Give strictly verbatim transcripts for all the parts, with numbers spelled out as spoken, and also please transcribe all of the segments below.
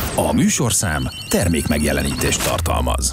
A műsorszám termék megjelenítést tartalmaz.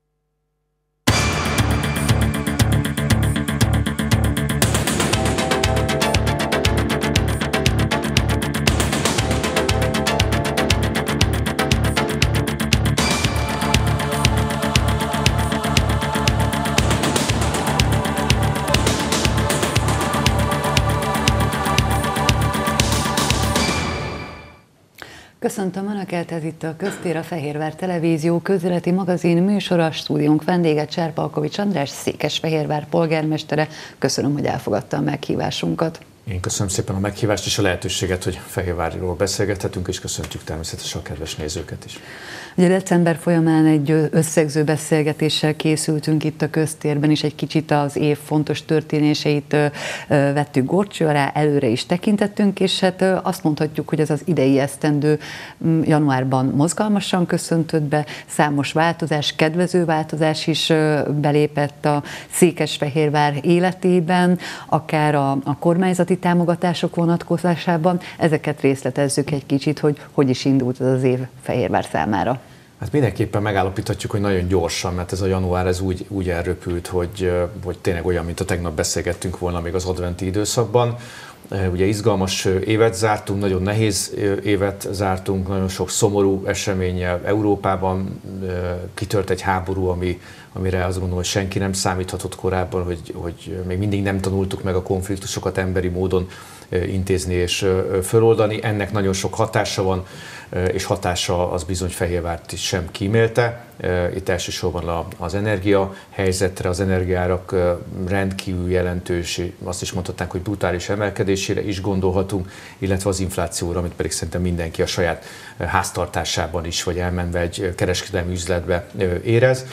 Köszöntöm Önöket, ez itt a Köztér, a Fehérvár Televízió közéleti magazin műsora, stúdiónk vendége Cserpalkovics András, Székesfehérvár polgármestere. Köszönöm, hogy elfogadta a meghívásunkat. Én köszönöm szépen a meghívást és a lehetőséget, hogy Fehérvárról beszélgethetünk, és köszöntjük természetesen a kedves nézőket is. Ugye december folyamán egy összegző beszélgetéssel készültünk itt a Köztérben is, egy kicsit az év fontos történéseit vettük górcső alá, előre is tekintettünk, és hát azt mondhatjuk, hogy ez az idei esztendő januárban mozgalmasan köszöntött be, számos változás, kedvező változás is belépett a Székesfehérvár életében, akár a, a kormányzati támogatások vonatkozásában. Ezeket részletezzük egy kicsit, hogy hogy is indult ez az év Fehérvár számára. Hát mindenképpen megállapíthatjuk, hogy nagyon gyorsan, mert ez a január ez úgy, úgy elröpült, hogy, hogy tényleg olyan, mint a tegnap beszélgettünk volna még az adventi időszakban. Ugye izgalmas évet zártunk, nagyon nehéz évet zártunk, nagyon sok szomorú eseménnyel Európában, kitört egy háború, ami, amire azt gondolom, hogy senki nem számíthatott korábban, hogy, hogy még mindig nem tanultuk meg a konfliktusokat emberi módon intézni és föloldani. Ennek nagyon sok hatása van, és hatása az bizony Fehérvárt is sem kímélte. Itt elsősorban az energia helyzetre, az energiárak rendkívül jelentős, azt is mondhatnánk, hogy brutális emelkedésére is gondolhatunk, illetve az inflációra, amit pedig szerintem mindenki a saját háztartásában is, vagy elmenve egy kereskedelmi üzletbe érez.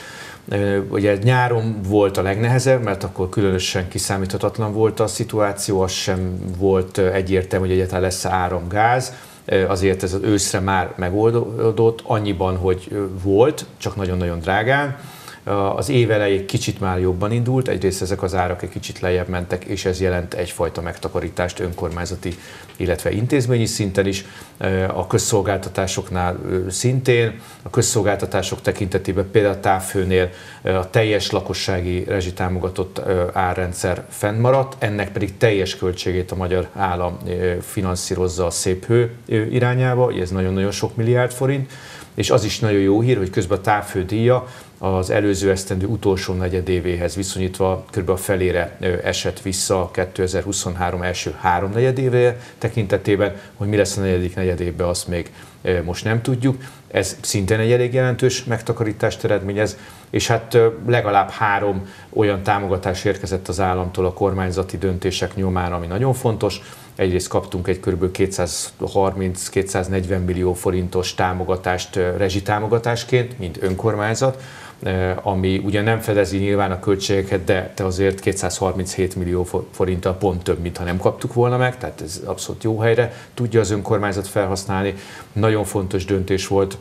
Ugye nyáron volt a legnehezebb, mert akkor különösen kiszámíthatatlan volt a szituáció, az sem volt egyértelmű, hogy egyáltalán lesz-e áram, gáz. Azért ez az őszre már megoldódott, annyiban, hogy volt, csak nagyon-nagyon drágán. Az év elején kicsit már jobban indult, egyrészt ezek az árak egy kicsit lejjebb mentek, és ez jelent egyfajta megtakarítást önkormányzati, illetve intézményi szinten is. A közszolgáltatásoknál szintén, a közszolgáltatások tekintetében például a távhőnél a teljes lakossági rezsitámogatott árrendszer fennmaradt, ennek pedig teljes költségét a magyar állam finanszírozza a szép hő irányába, ez nagyon-nagyon sok milliárd forint, és az is nagyon jó hír, hogy közben a távhődíja az előző esztendő utolsó negyedévéhez viszonyítva kb. A felére esett vissza a kétezer-huszonhárom első három negyedéve tekintetében, hogy mi lesz a negyedik negyedévben, azt még most nem tudjuk. Ez szintén egy elég jelentős megtakarítást eredményez, és hát legalább három olyan támogatás érkezett az államtól a kormányzati döntések nyomán, ami nagyon fontos. Egyrészt kaptunk egy kb. kétszázharminc-kétszáznegyven millió forintos támogatást rezsitámogatásként, mint önkormányzat, ami ugye nem fedezi nyilván a költségeket, de, de azért kétszázharminchét millió forinttal pont több, mintha nem kaptuk volna meg, tehát ez abszolút jó helyre tudja az önkormányzat felhasználni. Nagyon fontos döntés volt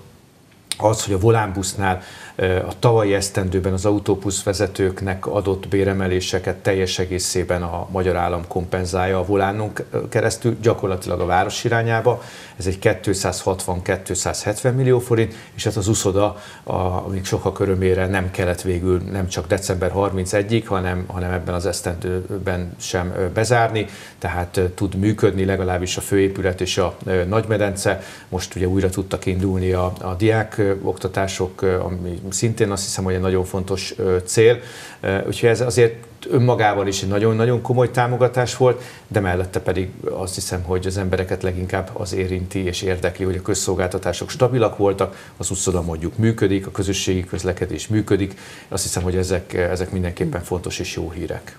az, hogy a volánbusznál a tavalyi esztendőben az autóbusz vezetőknek adott béremeléseket teljes egészében a magyar állam kompenzálja a volánon keresztül, gyakorlatilag a város irányába. Ez egy kétszázhatvan-kétszázhetven millió forint, és hát az uszoda, amíg sokak örömére nem kellett végül nem csak december harmincegyedikéig, hanem, hanem ebben az esztendőben sem bezárni, tehát tud működni legalábbis a főépület és a nagymedence. Most ugye újra tudtak indulni a, a diák oktatások, ami szintén azt hiszem, hogy egy nagyon fontos cél. Úgyhogy ez azért önmagában is egy nagyon-nagyon komoly támogatás volt, de mellette pedig azt hiszem, hogy az embereket leginkább az érinti és érdekli, hogy a közszolgáltatások stabilak voltak, az uszoda mondjuk működik, a közösségi közlekedés működik. Azt hiszem, hogy ezek, ezek mindenképpen fontos és jó hírek.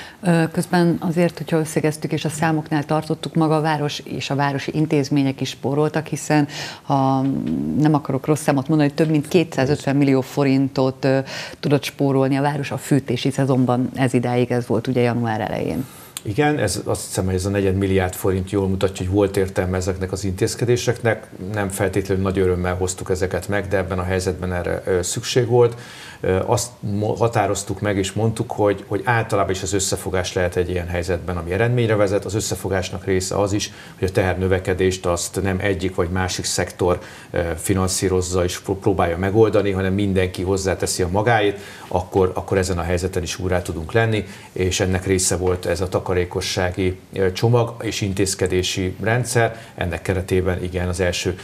Közben azért, hogyha összegeztük és a számoknál tartottuk, maga a város és a városi intézmények is spóroltak, hiszen ha nem akarok rossz számot mondani, hogy több mint kétszázötven millió forintot tudott spórolni a város a fűtési szezonban, ez idáig, ez volt ugye január elején. Igen, ez azt hiszem, hogy ez a negyed milliárd forint jól mutatja, hogy volt értelme ezeknek az intézkedéseknek. Nem feltétlenül nagy örömmel hoztuk ezeket meg, de ebben a helyzetben erre szükség volt. Azt határoztuk meg és mondtuk, hogy, hogy általában is az összefogás lehet egy ilyen helyzetben, ami eredményre vezet. Az összefogásnak része az is, hogy a tehernövekedést azt nem egyik vagy másik szektor finanszírozza és próbálja megoldani, hanem mindenki hozzáteszi a magáét, akkor, akkor ezen a helyzeten is úrrá tudunk lenni, és ennek része volt ez a takarékossági csomag és intézkedési rendszer. Ennek keretében igen, az első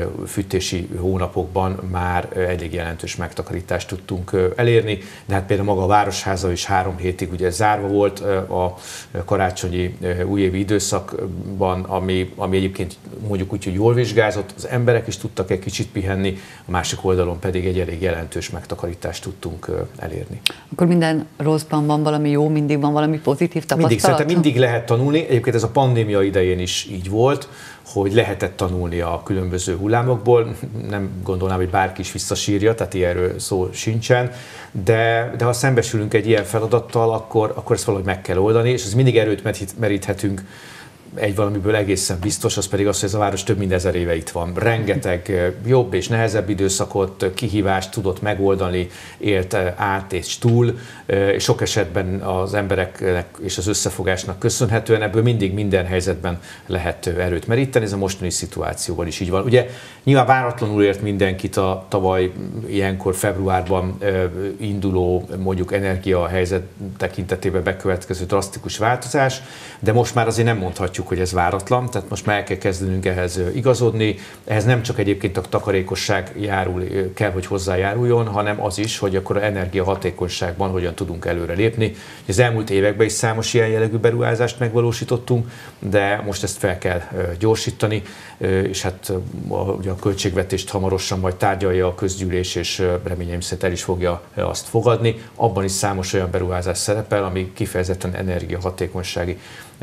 fűtési hónapokban már elég jelentős megtakarítást tudtunk elérni, de hát például maga a Városháza is három hétig ugye zárva volt a karácsonyi újévi időszakban, ami, ami egyébként mondjuk úgy, hogy jól vizsgázott, az emberek is tudtak egy kicsit pihenni, a másik oldalon pedig egy elég jelentős megtakarítást tudtunk elérni. Akkor minden rosszban van valami jó, mindig van valami pozitív tapasztalat? Mindig, szerintem mindig lehet tanulni, egyébként ez a pandémia idején is így volt, hogy lehetett tanulni a különböző hullámokból, nem gondolnám, hogy bárki is visszasírja, tehát ilyenről szó sincsen, de, de ha szembesülünk egy ilyen feladattal, akkor, akkor ezt valahogy meg kell oldani, és ez mindig erőt meríthetünk egy valamiből egészen biztos, az pedig az, hogy ez a város több mint ezer éve itt van. Rengeteg jobb és nehezebb időszakot, kihívást tudott megoldani, élt át és túl, és sok esetben az embereknek és az összefogásnak köszönhetően ebből mindig minden helyzetben lehet erőt meríteni, ez a mostani szituációban is így van. Ugye nyilván váratlanul ért mindenkit a tavaly ilyenkor februárban induló mondjuk energiahelyzet tekintetében bekövetkező drasztikus változás, de most már azért nem mondhatjuk, hogy ez váratlan, tehát most már el kell kezdenünk ehhez igazodni. Ehhez nem csak egyébként a takarékosság járul, kell, hogy hozzájáruljon, hanem az is, hogy akkor az energiahatékonyságban hogyan tudunk előre lépni. Az elmúlt években is számos ilyen jellegű beruházást megvalósítottunk, de most ezt fel kell gyorsítani, és hát ugye a költségvetést hamarosan majd tárgyalja a közgyűlés, és reményeim szerint el is fogja azt fogadni. Abban is számos olyan beruházás szerepel, ami kifejezetten energiahatékonysági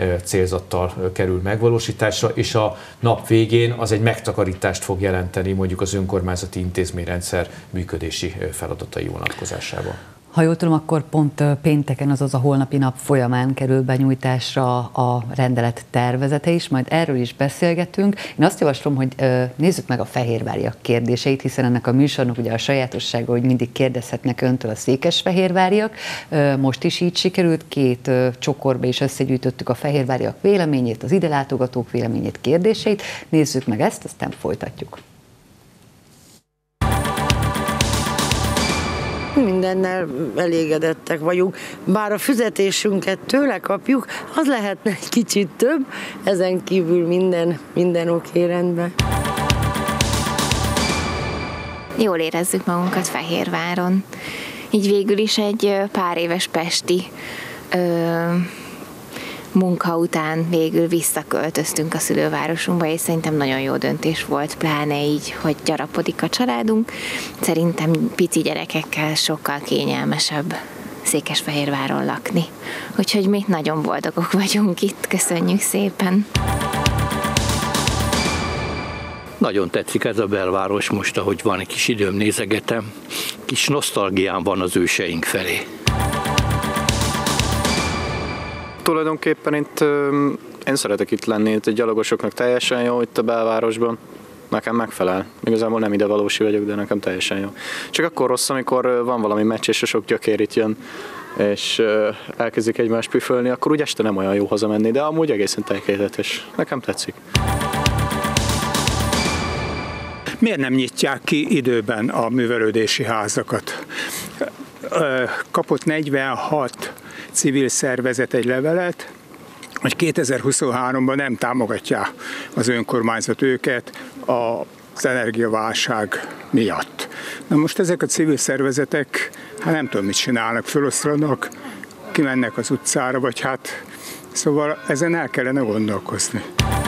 célzattal kerül megvalósításra, és a nap végén az egy megtakarítást fog jelenteni mondjuk az önkormányzati intézményrendszer működési feladatai vonatkozásában. Ha jól tudom, akkor pont pénteken, azaz a holnapi nap folyamán kerül benyújtásra a rendelet tervezete is, majd erről is beszélgetünk. Én azt javaslom, hogy nézzük meg a fehérváriak kérdéseit, hiszen ennek a műsornak ugye a sajátossága, hogy mindig kérdezhetnek öntől a székesfehérváriak. Most is így sikerült, két csokorba is összegyűjtöttük a fehérváriak véleményét, az ide látogatók véleményét, kérdéseit. Nézzük meg ezt, aztán folytatjuk. Mindennel elégedettek vagyunk, bár a fizetésünket tőle kapjuk, az lehetne egy kicsit több, ezen kívül minden, minden oké, rendben. Jól érezzük magunkat Fehérváron. Így végül is egy pár éves pesti ö, munka után végül visszaköltöztünk a szülővárosunkba, és szerintem nagyon jó döntés volt, pláne így, hogy gyarapodik a családunk. Szerintem pici gyerekekkel sokkal kényelmesebb Székesfehérváron lakni. Úgyhogy mi nagyon boldogok vagyunk itt, köszönjük szépen! Nagyon tetszik ez a belváros most, ahogy van egy kis időm, nézegetem. Kis nosztalgiám van az őseink felé. Tulajdonképpen itt én szeretek itt lenni, itt a gyalogosoknak teljesen jó itt a belvárosban. Nekem megfelel. Igazából nem idevalósi vagyok, de nekem teljesen jó. Csak akkor rossz, amikor van valami meccs, és a sok gyökér itt jön, és elkezdik egymást püfölni, akkor úgy este nem olyan jó hazamenni, de amúgy egészen tökéletes. Nekem tetszik. Miért nem nyitják ki időben a művelődési házakat? Kapott negyvenhat civil szervezet egy levelet, hogy kétezer-huszonháromban nem támogatja az önkormányzat őket az energiaválság miatt. Na most ezek a civil szervezetek, hát nem tudom, mit csinálnak, feloszlanak, kimennek az utcára, vagy hát, szóval ezen el kellene gondolkozni.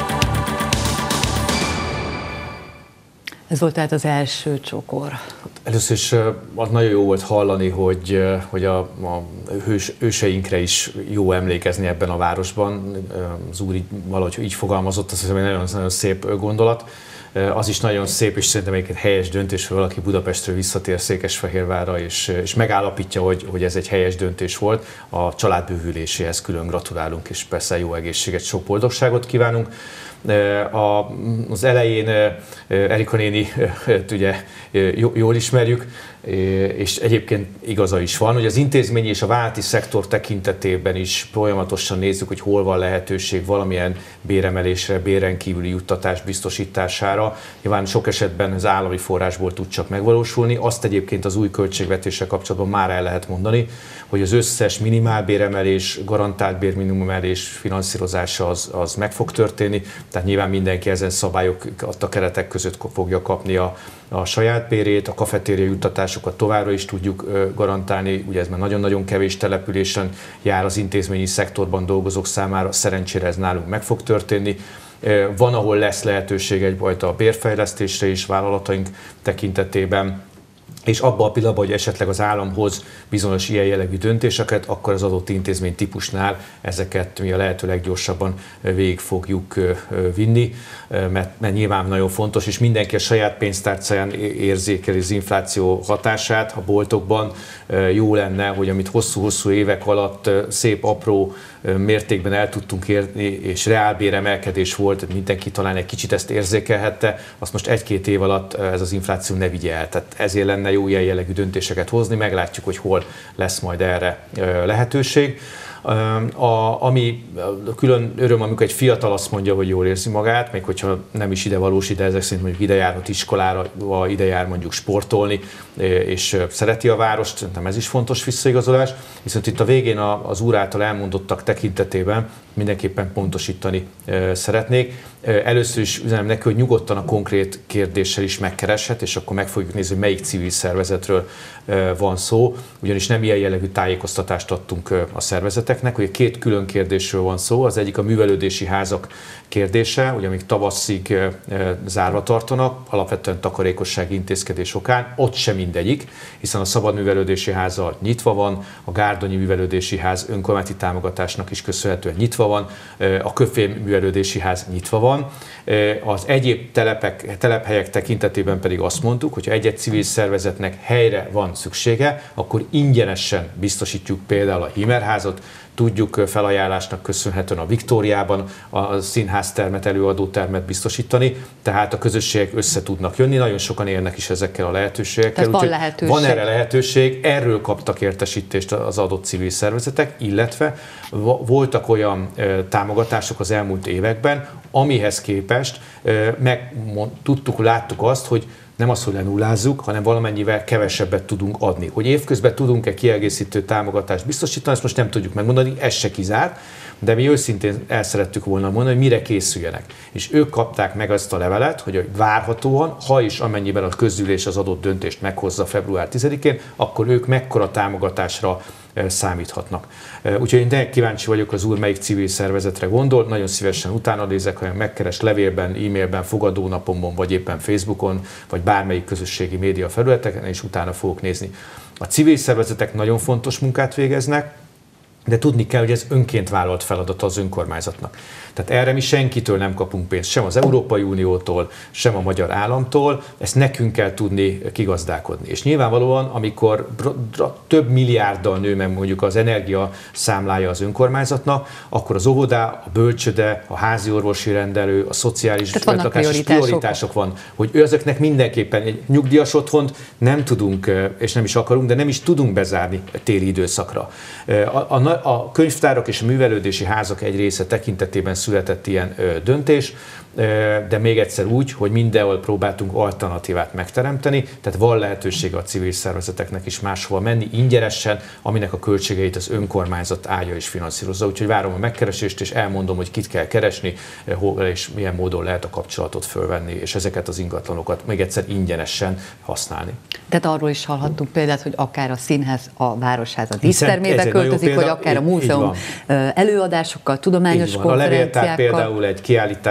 Ez volt tehát az első csokor. Először is az nagyon jó volt hallani, hogy, hogy a, a hős, őseinkre is jó emlékezni ebben a városban. Az úr így, valahogy így fogalmazott, azt hiszem, egy nagyon, nagyon szép gondolat. Az is nagyon szép, és szerintem egyébként helyes döntés, hogy valaki Budapestről visszatér Székesfehérvárra, és, és megállapítja, hogy, hogy ez egy helyes döntés volt. A család bővüléséhez külön gratulálunk, és persze jó egészséget, sok boldogságot kívánunk. A, az elején Erika néni ugye jól ismerjük, és egyébként igaza is van, hogy az intézményi és a vállalati szektor tekintetében is folyamatosan nézzük, hogy hol van lehetőség valamilyen béremelésre, béren kívüli juttatás biztosítására. Nyilván sok esetben az állami forrásból tud csak megvalósulni. Azt egyébként az új költségvetéssel kapcsolatban már el lehet mondani, hogy az összes minimálbéremelés, garantált bérminimumemelés finanszírozása az, az meg fog történni. Tehát nyilván mindenki ezen szabályok a keretek között fogja kapni a, a saját bérét, a kafetéria juttatásokat továbbra is tudjuk garantálni, ugye ez már nagyon-nagyon kevés településen jár az intézményi szektorban dolgozók számára, szerencsére ez nálunk meg fog történni. Van, ahol lesz lehetőség egyfajta bérfejlesztésre is vállalataink tekintetében, és abban a pillanatban, hogy esetleg az állam hoz bizonyos ilyen jellegű döntéseket, akkor az adott intézmény típusnál ezeket mi a lehető leggyorsabban végig fogjuk vinni, mert, mert nyilván nagyon fontos, és mindenki a saját pénztárcáján érzékeli az infláció hatását a boltokban. Jó lenne, hogy amit hosszú-hosszú évek alatt szép, apró mértékben el tudtunk érni, és reálbéremelkedés volt, mindenki talán egy kicsit ezt érzékelhette, azt most egy-két év alatt ez az infláció ne vigye el. Tehát ezért lenne jó ilyen jellegű döntéseket hozni, meglátjuk, hogy hol lesz majd erre lehetőség. A, ami külön öröm, amikor egy fiatal azt mondja, hogy jól érzi magát, még hogyha nem is ide valós, ide ezek szerint mondjuk ide járhat iskolára, vagy ide jár mondjuk sportolni, és szereti a várost, szerintem ez is fontos visszaigazolás. Viszont itt a végén az úr által elmondottak tekintetében mindenképpen pontosítani szeretnék. Először is üzenem neki, hogy nyugodtan a konkrét kérdéssel is megkereshet, és akkor meg fogjuk nézni, hogy melyik civil szervezetről van szó, ugyanis nem ilyen jellegű tájékoztatást adtunk a szervezeteknek, hogy két külön kérdésről van szó, az egyik a művelődési házak kérdése, ugye amíg tavaszig zárva tartanak, alapvetően takarékossági intézkedés okán, ott sem mindegyik, hiszen a Szabad Művelődési Háza nyitva van, a Gárdonyi Művelődési Ház önkormányzati támogatásnak is köszönhetően nyitva van, a Köfém Művelődési Ház nyitva van. Az egyéb telepek, telephelyek tekintetében pedig azt mondtuk, hogy ha egy-egy civil szervezetnek helyre van szüksége, akkor ingyenesen biztosítjuk például a Hímerházat, tudjuk felajánlásnak köszönhetően a Viktóriában a színháztermet, előadótermet biztosítani, tehát a közösségek össze tudnak jönni, nagyon sokan élnek is ezekkel a lehetőségekkel. Tehát van lehetőség. Van erre lehetőség, erről kaptak értesítést az adott civil szervezetek, illetve voltak olyan támogatások az elmúlt években, amihez képest meg tudtuk, láttuk azt, hogy nem az, hogy lenullázzuk, hanem valamennyivel kevesebbet tudunk adni. Hogy évközben tudunk-e kiegészítő támogatást biztosítani, ezt most nem tudjuk megmondani, ez se kizárt, de mi őszintén el szerettük volna mondani, hogy mire készüljenek. És ők kapták meg azt a levelet, hogy várhatóan, ha is amennyiben a közgyűlés az adott döntést meghozza február tizedikén, akkor ők mekkora támogatásra számíthatnak. Úgyhogy én de kíváncsi vagyok, az úr melyik civil szervezetre gondol, nagyon szívesen utána nézek, ha megkeres levélben, e-mailben, fogadónapomon, vagy éppen Facebookon, vagy bármelyik közösségi média felületeken, és utána fogok nézni. A civil szervezetek nagyon fontos munkát végeznek, de tudni kell, hogy ez önként vállalt feladat az önkormányzatnak. Tehát erre mi senkitől nem kapunk pénzt, sem az Európai Uniótól, sem a magyar államtól, ezt nekünk kell tudni kigazdálkodni. És nyilvánvalóan, amikor több milliárddal nő meg mondjuk az energia számlája az önkormányzatnak, akkor az óvodá, a bölcsöde, a házi orvosi rendelő, a szociális lakásos prioritások van, hogy ezeknek mindenképpen egy nyugdíjas otthont nem tudunk, és nem is akarunk, de nem is tudunk bezárni téli időszakra. A, a, a könyvtárak és a művelődési házak egy része tekintetében született ilyen ö, döntés, ö, de még egyszer úgy, hogy mindenhol próbáltunk alternatívát megteremteni, tehát van lehetősége a civil szervezeteknek is máshova menni ingyenesen, aminek a költségeit az önkormányzat állja és finanszírozza. Úgyhogy várom a megkeresést, és elmondom, hogy kit kell keresni, hol és milyen módon lehet a kapcsolatot fölvenni, és ezeket az ingatlanokat még egyszer ingyenesen használni. Tehát arról is hallhattunk példát, hogy akár a színház a Városház a dísztermébe költözik, vagy akár a múzeum előadásokkal, tudományos konferenciákkal. A levéltár például egy kiállítást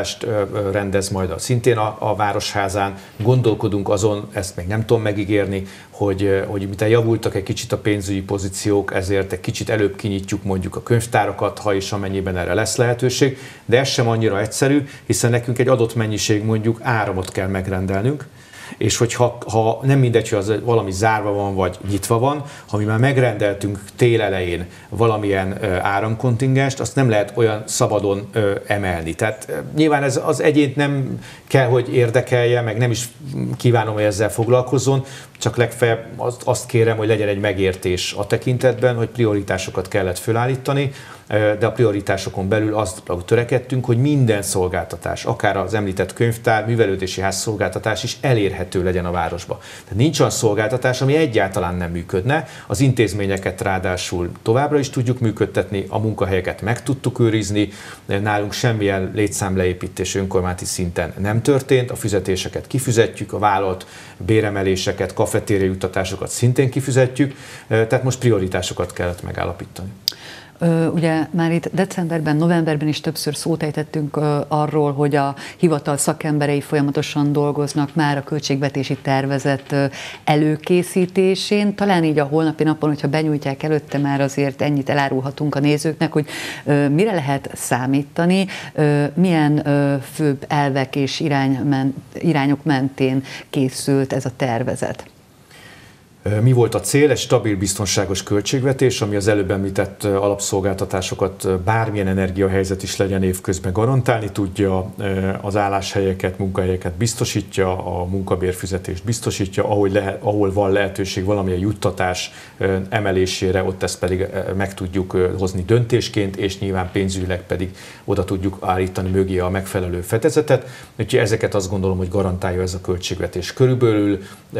rendez majd a, szintén a, a Városházán. Gondolkodunk azon, ezt még nem tudom megígérni, hogy, hogy miután javultak egy kicsit a pénzügyi pozíciók, ezért egy kicsit előbb kinyitjuk mondjuk a könyvtárakat, ha és amennyiben erre lesz lehetőség, de ez sem annyira egyszerű, hiszen nekünk egy adott mennyiség mondjuk áramot kell megrendelnünk, és hogyha ha nem mindegy, hogy az valami zárva van, vagy nyitva van, ha mi már megrendeltünk tél elején valamilyen áramkontingenst, azt nem lehet olyan szabadon emelni. Tehát nyilván ez az egyént nem kell, hogy érdekelje, meg nem is kívánom, hogy ezzel foglalkozzon, csak legfeljebb azt kérem, hogy legyen egy megértés a tekintetben, hogy prioritásokat kellett fölállítani, de a prioritásokon belül azt törekedtünk, hogy minden szolgáltatás, akár az említett könyvtár, művelődési ház szolgáltatás is elérhető legyen a városba. Tehát nincs olyan szolgáltatás, ami egyáltalán nem működne, az intézményeket ráadásul továbbra is tudjuk működtetni, a munkahelyeket meg tudtuk őrizni, nálunk semmilyen létszámleépítés önkormányzati szinten nem történt, a fizetéseket kifizetjük, a vállalt béremeléseket, kafetéria juttatásokat szintén kifizetjük, tehát most prioritásokat kellett megállapítani. Ugye már itt decemberben, novemberben is többször szót ejtettünk arról, hogy a hivatal szakemberei folyamatosan dolgoznak már a költségvetési tervezet előkészítésén. Talán így a holnapi napon, hogyha benyújtják előtte, már azért ennyit elárulhatunk a nézőknek, hogy mire lehet számítani, milyen főbb elvek és irány, irányok mentén készült ez a tervezet. Mi volt a cél? Egy stabil, biztonságos költségvetés, ami az előbb említett alapszolgáltatásokat, bármilyen energiahelyzet is legyen évközben garantálni tudja, az álláshelyeket, munkahelyeket biztosítja, a munkabérfizetést biztosítja, ahol, lehet, ahol van lehetőség valamilyen juttatás emelésére, ott ezt pedig meg tudjuk hozni döntésként, és nyilván pénzügyileg pedig oda tudjuk állítani mögé a megfelelő fedezetet. Úgyhogy ezeket azt gondolom, hogy garantálja ez a költségvetés. Körülbelül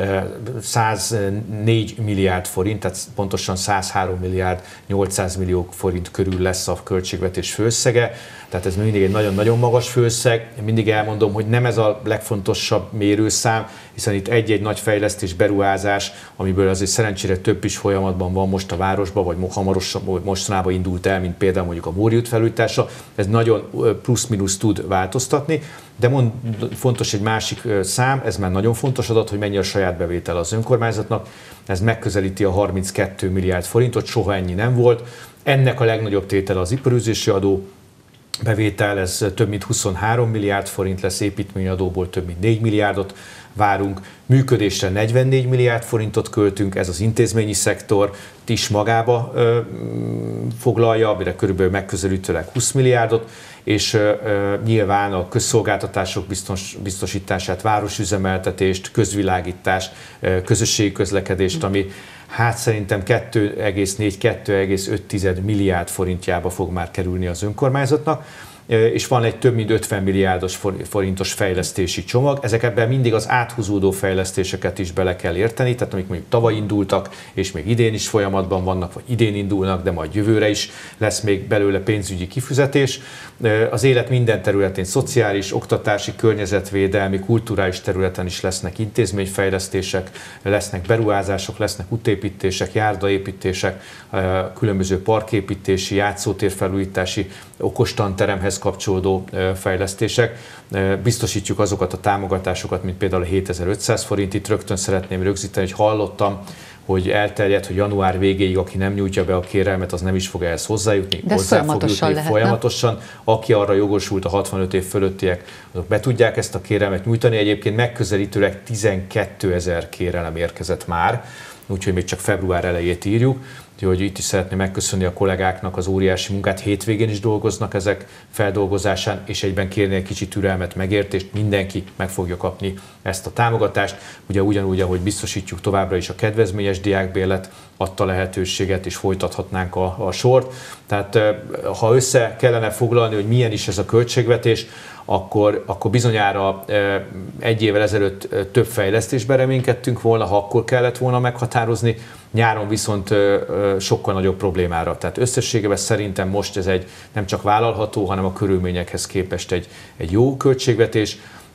száznégy milliárd forint, tehát pontosan százhárom milliárd nyolcszáz millió forint körül lesz a költségvetés főösszege, tehát ez mindig egy nagyon-nagyon magas főösszeg. Én mindig elmondom, hogy nem ez a legfontosabb mérőszám, hiszen itt egy-egy nagy fejlesztés, beruházás, amiből azért szerencsére több is folyamatban van most a városban, vagy hamarosan, mostanában indult el, mint például mondjuk a Móri út felújítása, ez nagyon plusz-minusz tud változtatni, de mond, fontos egy másik szám, ez már nagyon fontos adat, hogy mennyi a saját bevétel az önkormányzatnak, ez megközelíti a harminckét milliárd forintot, soha ennyi nem volt. Ennek a legnagyobb tétele az iparűzési adó, bevétel, ez több mint huszonhárom milliárd forint lesz, építményadóból több mint négy milliárdot várunk, működésre negyvennégy milliárd forintot költünk, ez az intézményi szektor is magába ö, foglalja, amire körülbelül megközelítőleg húsz milliárdot, és ö, nyilván a közszolgáltatások biztos, biztosítását, városüzemeltetést, közvilágítást, ö, közösségi közlekedést, ami hát szerintem kettő egész négy - kettő egész öt milliárd forintjába fog már kerülni az önkormányzatnak, és van egy több mint ötven milliárdos forintos fejlesztési csomag. Ezekben mindig az áthúzódó fejlesztéseket is bele kell érteni, tehát amik mondjuk tavaly indultak, és még idén is folyamatban vannak, vagy idén indulnak, de majd jövőre is lesz még belőle pénzügyi kifizetés. Az élet minden területén, szociális, oktatási, környezetvédelmi, kulturális területen is lesznek intézményfejlesztések, lesznek beruházások, lesznek útépítések, járdaépítések, különböző parképítési, játszótérfelújítási, okostanteremhez kapcsolódó fejlesztések. Biztosítjuk azokat a támogatásokat, mint például a hétezer-ötszáz forint. Itt rögtön szeretném rögzíteni, hogy hallottam, hogy elterjedt, hogy január végéig, aki nem nyújtja be a kérelmet, az nem is fog ehhez hozzájutni. De hozzá folyamatosan fog jutni lehet, folyamatosan. Aki arra jogosult, a hatvanöt év fölöttiek, azok be tudják ezt a kérelmet nyújtani. Egyébként megközelítőleg tizenkétezer kérelem érkezett már, úgyhogy még csak február elejét írjuk. Úgyhogy itt is szeretném megköszönni a kollégáknak az óriási munkát, hétvégén is dolgoznak ezek feldolgozásán, és egyben kérni egy kicsit türelmet, megértést, mindenki meg fogja kapni ezt a támogatást. Ugye ugyanúgy, ahogy biztosítjuk továbbra is a kedvezményes diákbérlet adta lehetőséget, és folytathatnánk a, a sort. Tehát ha össze kellene foglalni, hogy milyen is ez a költségvetés, Akkor, akkor bizonyára egy évvel ezelőtt több fejlesztésben reménykedtünk volna, ha akkor kellett volna meghatározni, nyáron viszont sokkal nagyobb problémára. Tehát összességében szerintem most ez egy nem csak vállalható, hanem a körülményekhez képest egy, egy jó költségvetés.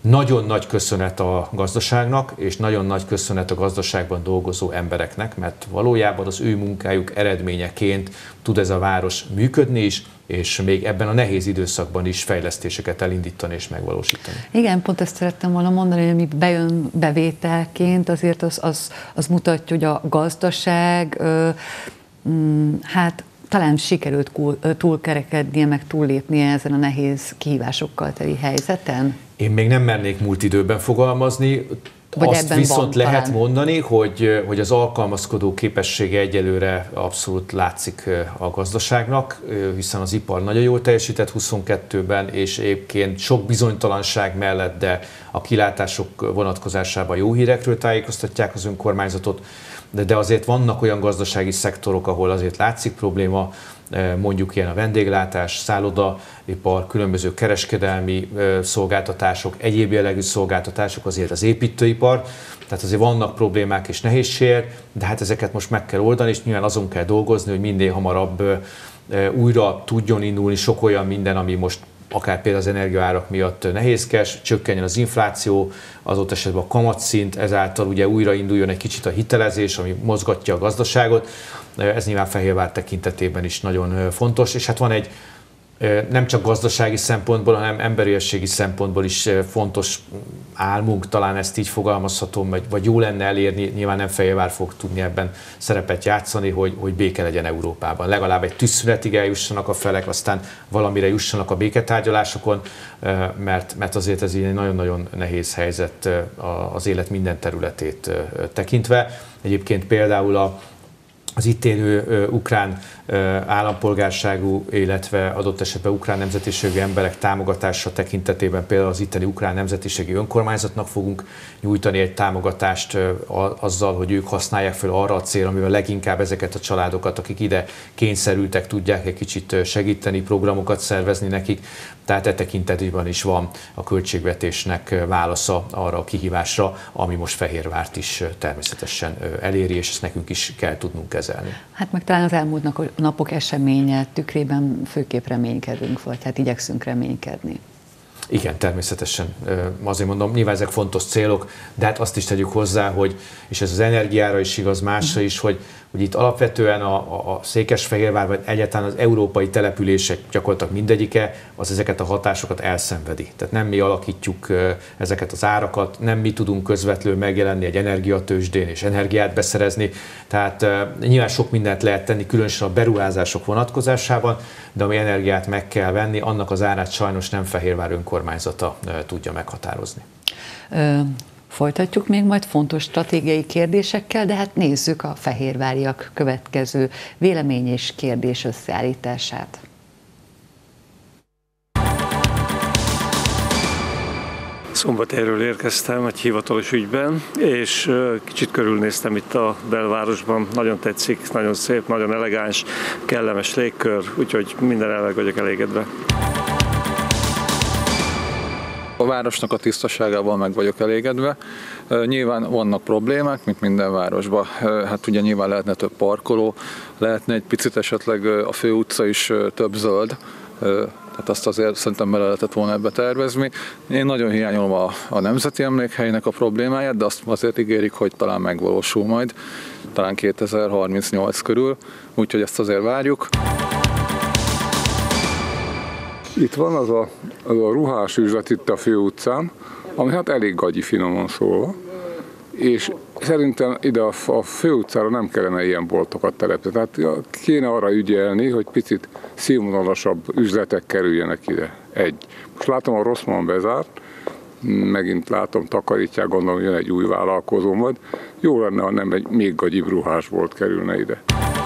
Nagyon nagy köszönet a gazdaságnak, és nagyon nagy köszönet a gazdaságban dolgozó embereknek, mert valójában az ő munkájuk eredményeként tud ez a város működni is, és még ebben a nehéz időszakban is fejlesztéseket elindítani és megvalósítani. Igen, pont ezt szerettem volna mondani, hogy ami bejön bevételként, azért az, az, az mutatja, hogy a gazdaság, hát talán sikerült túlkerekednie, meg túllépnie ezen a nehéz kihívásokkal teli helyzeten? Én még nem mernék múlt időben fogalmazni. Vagy azt viszont van, lehet talán mondani, hogy, hogy az alkalmazkodó képessége egyelőre abszolút látszik a gazdaságnak, hiszen az ipar nagyon jól teljesített huszonkettőben, és egyébként sok bizonytalanság mellett, de a kilátások vonatkozásában jó hírekről tájékoztatják az önkormányzatot, de, de azért vannak olyan gazdasági szektorok, ahol azért látszik probléma, mondjuk ilyen a vendéglátás, szállodaipar, különböző kereskedelmi szolgáltatások, egyéb jellegű szolgáltatások, azért az építőipar, tehát azért vannak problémák és nehézségek, de hát ezeket most meg kell oldani, és nyilván azon kell dolgozni, hogy minél hamarabb újra tudjon indulni sok olyan minden, ami most akár például az energiaárak miatt nehézkes, csökkenjen az infláció, azóta esetben a kamatszint, ezáltal ugye újra induljon egy kicsit a hitelezés, ami mozgatja a gazdaságot. Ez nyilván Fehérvár tekintetében is nagyon fontos, és hát van egy nem csak gazdasági szempontból, hanem emberiességi szempontból is fontos álmunk, talán ezt így fogalmazhatom, vagy, vagy jó lenne elérni, nyilván nem Fehérvár fog tudni ebben szerepet játszani, hogy, hogy béke legyen Európában. Legalább egy tűzszünetig eljussanak a felek, aztán valamire jussanak a béketárgyalásokon, mert, mert azért ez egy nagyon-nagyon nehéz helyzet az élet minden területét tekintve. Egyébként például a az itt élő ukrán állampolgárságú, illetve adott esetben ukrán nemzetiségű emberek támogatása tekintetében például az itteni ukrán nemzetiségi önkormányzatnak fogunk nyújtani egy támogatást azzal, hogy ők használják fel arra a célra, amivel leginkább ezeket a családokat, akik ide kényszerültek, tudják egy kicsit segíteni, programokat szervezni nekik. Tehát e tekintetében is van a költségvetésnek válasza arra a kihívásra, ami most Fehérvárt is természetesen eléri, és ezt nekünk is kell tudnunk kezelni. Hát meg talán az elmúlt napok eseménye tükrében főképp reménykedünk, vagy hát igyekszünk reménykedni. Igen, természetesen. Azért mondom, nyilván ezek fontos célok, de hát azt is tegyük hozzá, hogy, és ez az energiára is igaz, másra is, hogy, hogy itt alapvetően a, a Székesfehérvár, vagy egyáltalán az európai települések gyakorlatilag mindegyike, az ezeket a hatásokat elszenvedi. Tehát nem mi alakítjuk ezeket az árakat, nem mi tudunk közvetlenül megjelenni egy energiatőzsdén és energiát beszerezni. Tehát nyilván sok mindent lehet tenni, különösen a beruházások vonatkozásában, de ami energiát meg kell venni, annak az árát sajnos nem Fehérvár önkormányzata tudja meghatározni. Ö, folytatjuk még majd fontos stratégiai kérdésekkel, de hát nézzük a fehérváriak következő vélemény és kérdés összeállítását. Szombathelyről érkeztem egy hivatalos ügyben, és kicsit körülnéztem itt a belvárosban. Nagyon tetszik, nagyon szép, nagyon elegáns, kellemes légkör, úgyhogy mindenre meg vagyok elégedve. A városnak a tisztaságával meg vagyok elégedve. Nyilván vannak problémák, mint minden városban. Hát ugye nyilván lehetne több parkoló, lehetne egy picit esetleg a főutca is több zöld, tehát azt azért szerintem bele lehetett volna ebbe tervezni. Én nagyon hiányolom a, a Nemzeti Emlékhelynek a problémáját, de azt azért ígérik, hogy talán megvalósul majd, talán kétezer-harmincnyolc körül, úgyhogy ezt azért várjuk. Itt van az a, az a ruhás üzlet itt a főutcán, ami hát elég gagyi, finoman szólva, és szerintem ide a, a főutcára nem kellene ilyen boltokat telepíteni. Tehát kéne arra ügyelni, hogy picit színvonalasabb üzletek kerüljenek ide. Egy. Most látom, a Rosszmann bezárt, megint látom, takarítják, gondolom, jön egy új vállalkozó majd. Jó lenne, ha nem egy még gagyibb ruhás bolt kerülne ide.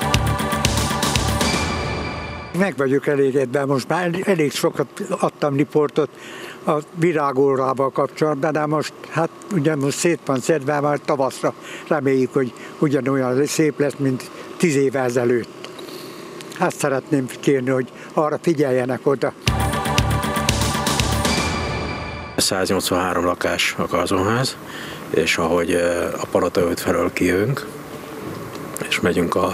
Meg vagyok elégedve, most már elég sokat adtam riportot a virágórával kapcsolatban, de most, hát ugye most szét van szedve, már tavaszra reméljük, hogy ugyanolyan szép lesz, mint tíz évvel ezelőtt. Azt szeretném kérni, hogy arra figyeljenek oda. száznyolcvanhárom lakás a Kazonház, és ahogy a Palota öt felől kijövünk, és megyünk a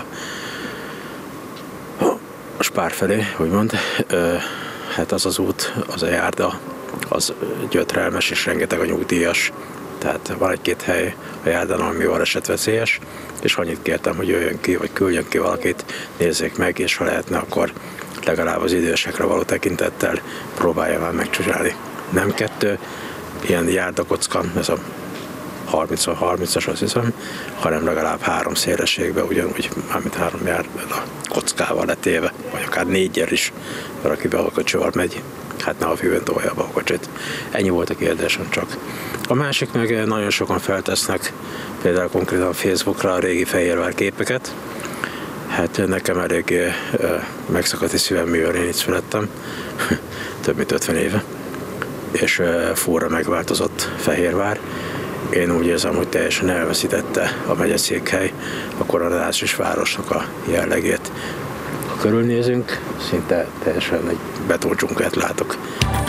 a Spár felé, úgymond, hát az az út, az a járda, az gyötrelmes és rengeteg a nyugdíjas. Tehát van egy-két hely a járdán, ami balesetveszélyes, és annyit kértem, hogy jöjjön ki, vagy küldjön ki valakit, nézzék meg, és ha lehetne, akkor legalább az idősekre való tekintettel próbálja már megcsodálni. Nem kettő ilyen járdakocka, ez a harminc harmincas azt hiszem, hanem legalább három szélességben, ugyanúgy, mármint három járda kockával letéve, vagy akár négyel is, mert aki be a kocsival megy, hát ne a fűben tolja be a kocsit. Ennyi volt a kérdésem csak. A másik meg nagyon sokan feltesznek, például konkrétan Facebookra a régi Fehérvár képeket. Hát nekem elég megszakadt a szívem, mivel én itt születtem, több mint ötven éve, és fúra megváltozott Fehérvár. Én úgy érzem, hogy teljesen elveszítette a megyeszékhely a koronációs városnak a jellegét. Ha körülnézünk, szinte teljesen egy betondzsungelt látok.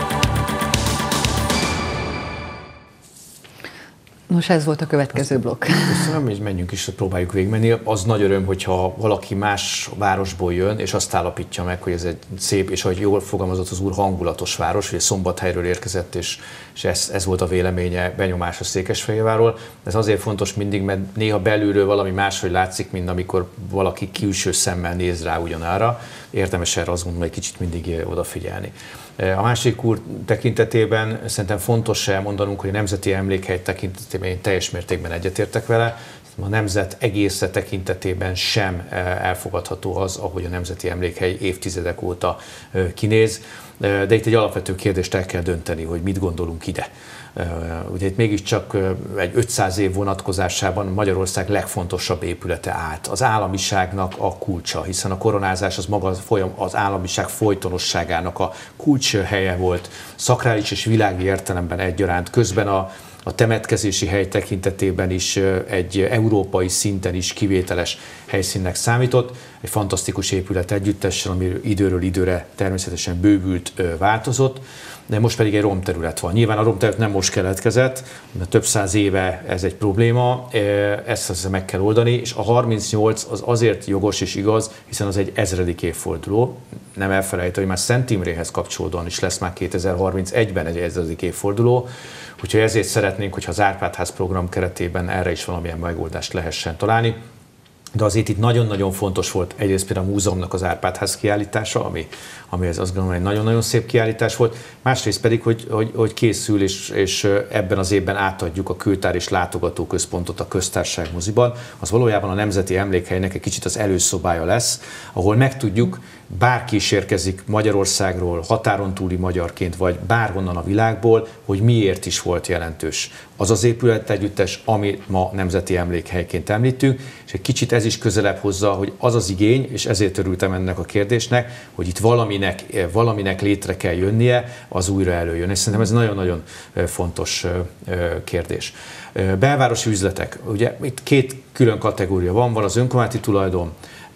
Nos, ez volt a következő blokk. Köszönöm, és menjünk is, próbáljuk végigmenni. Az nagy öröm, hogyha valaki más városból jön, és azt állapítja meg, hogy ez egy szép, és ahogy jól fogalmazott az úr, hangulatos város, hogy Szombathelyről érkezett, és, és ez, ez volt a véleménye, benyomása Székesfehérvárról. Ez azért fontos mindig, mert néha belülről valami máshogy látszik, mint amikor valaki külső szemmel néz rá ugyanára. Érdemes erre azt gondolom, egy kicsit mindig odafigyelni. A másik úr tekintetében szerintem fontos elmondanunk, hogy a Nemzeti Emlékhely tekintetében én teljes mértékben egyetértek vele. A nemzet egésze tekintetében sem elfogadható az, ahogy a Nemzeti Emlékhely évtizedek óta kinéz. De itt egy alapvető kérdést el kell dönteni, hogy mit gondolunk ide. Ugye itt mégiscsak egy ötszáz év vonatkozásában Magyarország legfontosabb épülete állt. Az államiságnak a kulcsa, hiszen a koronázás az maga az államiság folytonosságának a kulcshelye volt, szakrális és világi értelemben egyaránt. Közben a a temetkezési hely tekintetében is egy európai szinten is kivételes helyszínnek számított. Egy fantasztikus épület együttessel, ami időről időre természetesen bővült, változott, de most pedig egy romterület van. Nyilván a romterület nem most keletkezett, de több száz éve ez egy probléma, ezt azt meg kell oldani, és a harmincnyolc az azért jogos és igaz, hiszen az egy ezredik évforduló. Nem elfelejtve, hogy már Szent Imréhez kapcsolódóan is lesz már kétezer-harmincegyben egy ezredik évforduló, úgyhogy ezért szeretnénk, hogyha az Árpád-ház program keretében erre is valamilyen megoldást lehessen találni. De azért itt nagyon-nagyon fontos volt egyrészt például a múzeumnak az Árpád-ház kiállítása, ami, ami ez azt gondolom egy nagyon-nagyon szép kiállítás volt. Másrészt pedig, hogy, hogy, hogy készül, és, és ebben az évben átadjuk a Kőtár és Látogatóközpontot a Köztársaság moziban. Az valójában a Nemzeti Emlékhelynek egy kicsit az előszobája lesz, ahol megtudjuk, bárki is érkezik Magyarországról, határon túli magyarként, vagy bárhonnan a világból, hogy miért is volt jelentős az az épület együttes, amit ma Nemzeti Emlékhelyként említünk, és egy kicsit ez is közelebb hozza, hogy az az igény, és ezért örültem ennek a kérdésnek, hogy itt valaminek, valaminek létre kell jönnie, az újra előjön. És szerintem ez nagyon-nagyon fontos kérdés. Belvárosi üzletek. Ugye itt két külön kategória van, van az önkormányzati tulajdon,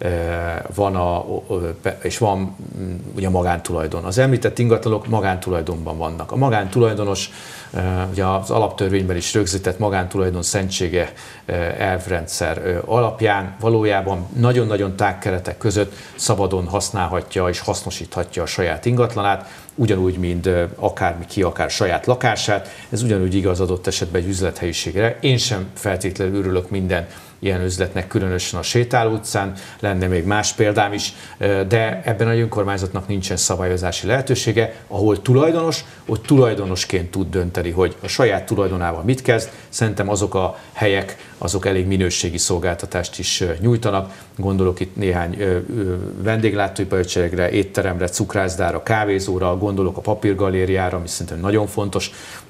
van a, és van ugye a magántulajdon. Az említett ingatlanok magántulajdonban vannak. A magántulajdonos, ugye az alaptörvényben is rögzített magántulajdon szentsége elvrendszer alapján valójában nagyon-nagyon tág keretek között szabadon használhatja és hasznosíthatja a saját ingatlanát, ugyanúgy, mint akármi ki, akár saját lakását. Ez ugyanúgy igaz adott esetben egy üzlethelyiségre. Én sem feltétlenül örülök minden ilyen üzletnek, különösen a Sétáló utcán, lenne még más példám is, de ebben a önkormányzatnak nincsen szabályozási lehetősége, ahol tulajdonos, ott tulajdonosként tud dönteni, hogy a saját tulajdonával mit kezd. Szerintem azok a helyek, azok elég minőségi szolgáltatást is nyújtanak. Gondolok itt néhány vendéglátóipari étteremre, cukrászdára, kávézóra, gondolok a papírgalériára, ami szerintem nagyon fontos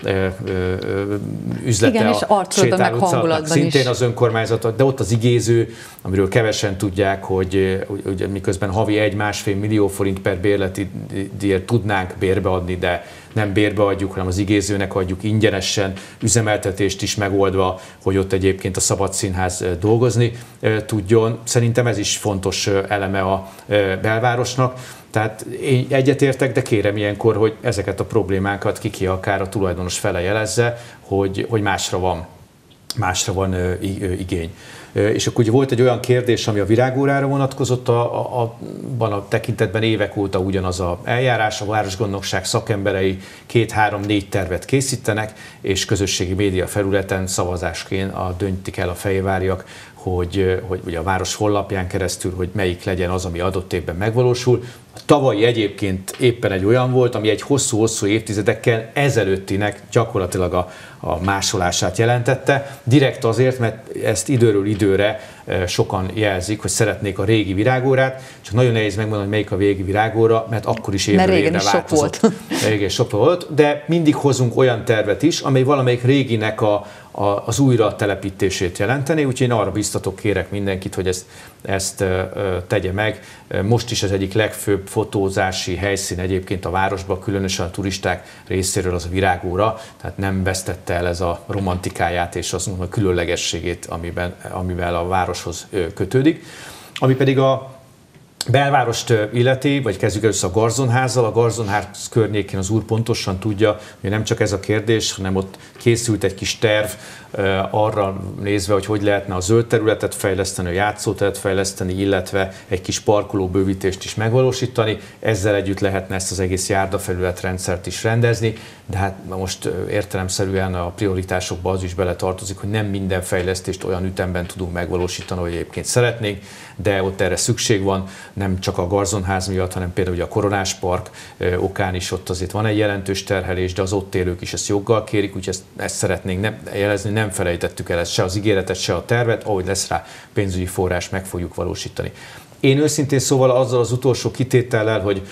üzlete. Igen, a Sétáló utcának, szintén is az önkormányzat, de ott az igéző, amiről kevesen tudják, hogy, hogy miközben havi egy-másfél millió forint per bérleti díjért tudnánk bérbeadni, de nem bérbeadjuk, hanem az igézőnek adjuk ingyenesen, üzemeltetést is megoldva, hogy ott egyébként a Szabad Színház dolgozni tudjon. Szerintem ez is fontos eleme a belvárosnak. Tehát én egyetértek, de kérem ilyenkor, hogy ezeket a problémákat ki ki akár a tulajdonos fele jelezze, hogy, hogy másra van, másra van igény. És akkor ugye volt egy olyan kérdés, ami a virágórára vonatkozott, a, a, abban a tekintetben évek óta ugyanaz a eljárás, a városgondnokság szakemberei két-három-négy tervet készítenek, és közösségi média felületen szavazásként a, döntik el a fehérváriak, hogy, hogy ugye a város honlapján keresztül, hogy melyik legyen az, ami adott évben megvalósul. A tavalyi egyébként éppen egy olyan volt, ami egy hosszú-hosszú évtizedekkel ezelőttinek gyakorlatilag a, a másolását jelentette. Direkt azért, mert ezt időről időre sokan jelzik, hogy szeretnék a régi virágórát, csak nagyon nehéz megmondani, hogy melyik a régi virágóra, mert akkor is évről évre változott. Sok volt. Régen sok volt, de mindig hozunk olyan tervet is, amely valamelyik réginek a, a, az újra telepítését jelenteni, úgyhogy én arra biztatok, kérek mindenkit, hogy ezt, ezt uh, tegye meg. Most is az egyik legfőbb fotózási helyszín egyébként a városban, különösen a turisták részéről az a virágóra, tehát nem vesztette el ez a romantikáját és az a különlegességét, amiben, amivel a városhoz kötődik. Ami pedig a belvárost illeti, vagy kezdjük először a Garzonházzal. A Garzonház környékén az úr pontosan tudja, hogy nem csak ez a kérdés, hanem ott készült egy kis terv arra nézve, hogy hogy lehetne a zöld területet fejleszteni, a játszóteret fejleszteni, illetve egy kis parkolóbővítést is megvalósítani. Ezzel együtt lehetne ezt az egész járdafelületrendszert is rendezni, de hát most értelemszerűen a prioritásokba az is beletartozik, hogy nem minden fejlesztést olyan ütemben tudunk megvalósítani, hogy egyébként szeretnénk, de ott erre szükség van, nem csak a Garzonház miatt, hanem például a Koronás Park okán is ott azért van egy jelentős terhelés, de az ott élők is ezt joggal kérik, úgyhogy ezt, ezt szeretnénk nem, jelezni, nem felejtettük el ezt, se az ígéretet, se a tervet, ahogy lesz rá pénzügyi forrás, meg fogjuk valósítani. Én őszintén szóval azzal az utolsó kitétellel, hogy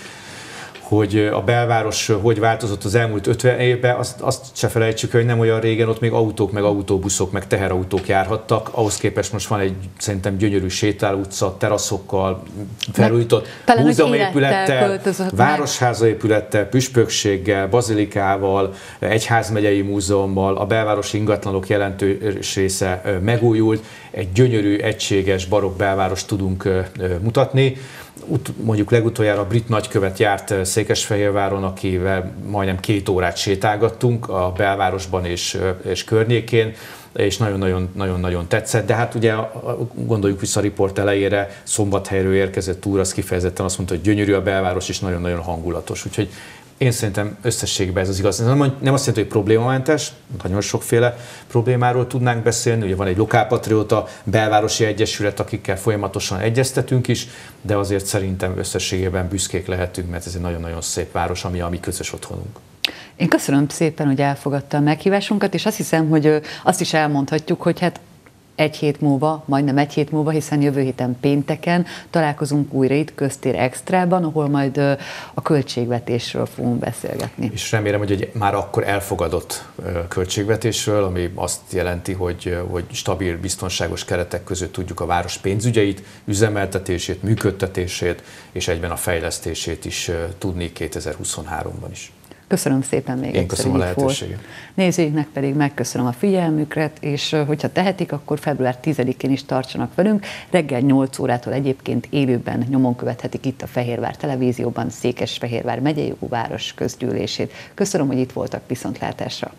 hogy a belváros hogy változott az elmúlt ötven évben, azt, azt se felejtsük, hogy nem olyan régen ott még autók, meg autóbuszok, meg teherautók járhattak. Ahhoz képest most van egy szerintem gyönyörű sétálóutca, teraszokkal, felújított múzeumépülettel, városházaépülettel, püspökséggel, bazilikával, egyházmegyei múzeummal, a belvárosi ingatlanok jelentős része megújult, egy gyönyörű, egységes barokk belvárost tudunk mutatni. Mondjuk legutoljára a brit nagykövet járt Székesfehérváron, akivel majdnem két órát sétálgattunk a belvárosban és, és környékén, és nagyon-nagyon tetszett, de hát ugye gondoljuk vissza a riport elejére, Szombathelyről érkezett úr, az kifejezetten azt mondta, hogy gyönyörű a belváros, és nagyon-nagyon hangulatos, úgyhogy én szerintem összességben ez az igaz. Nem azt jelenti, hogy problémamentes, nagyon sokféle problémáról tudnánk beszélni. Ugye van egy lokálpatrióta belvárosi egyesület, akikkel folyamatosan egyeztetünk is, de azért szerintem összességében büszkék lehetünk, mert ez egy nagyon-nagyon szép város, ami a mi közös otthonunk. Én köszönöm szépen, hogy elfogadta a meghívásunkat, és azt hiszem, hogy azt is elmondhatjuk, hogy hát egy hét múlva, majdnem egy hét múlva, hiszen jövő héten pénteken találkozunk újra itt Köztér Extrában, ahol majd a költségvetésről fogunk beszélgetni. És remélem, hogy egy már akkor elfogadott költségvetésről, ami azt jelenti, hogy, hogy stabil, biztonságos keretek között tudjuk a város pénzügyeit, üzemeltetését, működtetését és egyben a fejlesztését is tudni kétezer-huszonháromban is. Köszönöm szépen még egyszer. Én köszönöm a lehetőséget. Nézőinknek pedig megköszönöm a figyelmüket, és hogyha tehetik, akkor február tizedikén is tartsanak velünk. Reggel nyolc órától egyébként élőben nyomon követhetik itt a Fehérvár Televízióban Székesfehérvár megyei jogú város közgyűlését. Köszönöm, hogy itt voltak, viszontlátásra!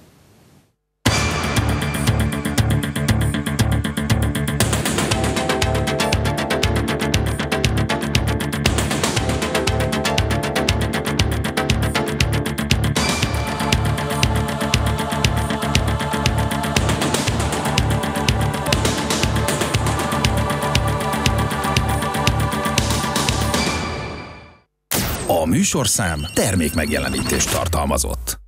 A műsorszám termék megjelenítést tartalmazott.